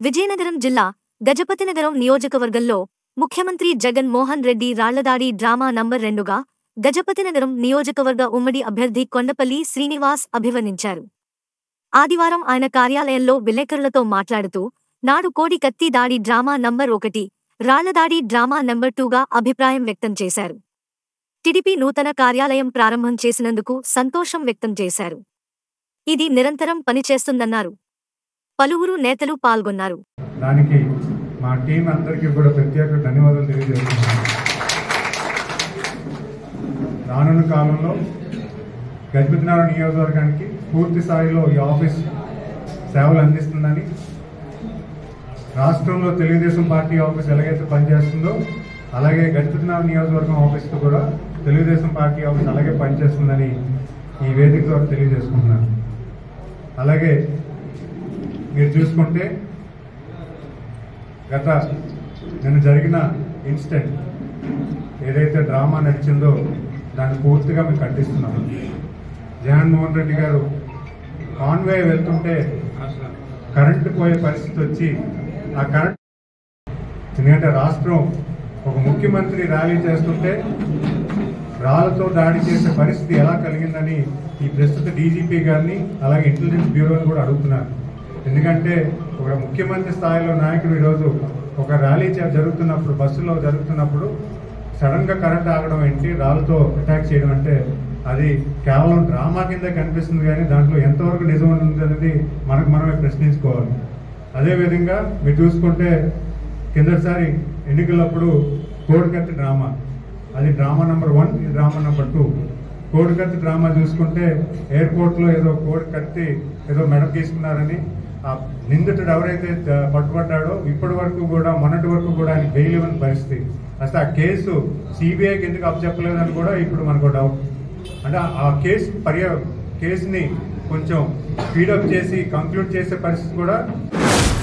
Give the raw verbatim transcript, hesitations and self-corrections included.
విజయనగరం జిల్లా గజపతినగరం నియోజకవర్గంలో ముఖ్యమంత్రి జగన్ మోహన్ రెడ్డి రాళ్లదాడి డ్రామా నంబర్ రెండుగా గజపతినగరం నియోజకవర్గ ఉమ్మడి అభ్యర్థి కొండపల్లి శ్రీనివాస్ అభివర్ణించారు. ఆదివారం ఆయన కార్యాలయంలో విలేకరులతో మాట్లాడుతూ నాడు కోడి కత్తి దాడి డ్రామా నంబర్ ఒకటి, రాళ్లదాడి డ్రామా నంబర్ టూగా అభిప్రాయం వ్యక్తం చేశారు. టీడీపీ నూతన కార్యాలయం ప్రారంభం చేసినందుకు సంతోషం వ్యక్తం చేశారు. ఇది నిరంతరం పనిచేస్తుందన్నారు. పలువురు నేతలు పాల్గొన్నారు. దానికి మా టీం అందరికీ కూడా ప్రత్యేక ధన్యవాదాలు తెలియజేస్తున్నాను. రానున్న కాలంలో గజపతినగరం నియోజకవర్గానికి పూర్తి స్థాయిలో ఈ ఆఫీస్ సేవలు అందిస్తుందని, రాష్ట్రంలో తెలుగుదేశం పార్టీ ఆఫీస్ ఎలాగైతే పనిచేస్తుందో అలాగే గజపతినగరం నియోజకవర్గం ఆఫీస్తో కూడా తెలుగుదేశం పార్టీ ఆఫీస్ అలాగే పనిచేస్తుందని ఈ వేదిక ద్వారా తెలియజేసుకుంటున్నాను. అలాగే మీరు చూసుకుంటే గత నిన్న జరిగిన ఇన్సిడెంట్ ఏదైతే డ్రామా నడిచిందో దాన్ని పూర్తిగా మేము ఖండిస్తున్నాము. జగన్మోహన్ రెడ్డి గారు కాన్వే వెళ్తుంటే కరెంటు పోయే పరిస్థితి వచ్చి ఆ కరెంట్ ఎందుకంటే రాష్ట్రం ఒక ముఖ్యమంత్రి ర్యాలీ చేస్తుంటే రాళ్లతో దాడి చేసే పరిస్థితి ఎలా కలిగిందని ఈ ప్రస్తుత డీజీపీ గారిని అలాగే ఇంటెలిజెన్స్ బ్యూరోని కూడా అడుగుతున్నారు. ఎందుకంటే ఒక ముఖ్యమంత్రి స్థాయిలో నాయకుడు ఈరోజు ఒక ర్యాలీ జరుగుతున్నప్పుడు బస్సులో జరుగుతున్నప్పుడు సడన్గా కరెంట్ ఆగడం ఏంటి, రాళ్ళతో అటాక్ చేయడం అంటే అది కేవలం డ్రామా కింద కనిపిస్తుంది కానీ దాంట్లో ఎంతవరకు నిజం ఉంది అనేది మనకు మనమే ప్రశ్నించుకోవాలి. అదేవిధంగా మీరు చూసుకుంటే కిందటిసారి ఎన్నికలప్పుడు కోడికత్తి డ్రామా, అది డ్రామా నెంబర్ వన్, ఇది డ్రామా నెంబర్ టూ. కోడికత్తి డ్రామా చూసుకుంటే ఎయిర్పోర్ట్లో ఏదో కోడి కత్తి ఏదో మెడ తీసుకున్నారని ఆ నిందితుడు ఎవరైతే పట్టుబడ్డాడో ఇప్పటి వరకు కూడా మొన్నటి వరకు కూడా ఆయన బెయిల్ ఇవ్వని పరిస్థితి. అసలు ఆ కేసు సిబిఐకి ఎందుకు అప్పచెప్పలేదని కూడా ఇప్పుడు మనకు డౌట్. అంటే ఆ కేసు పర్య కేసుని కొంచెం స్పీడప్ చేసి కంక్లూడ్ చేసే పరిస్థితి కూడా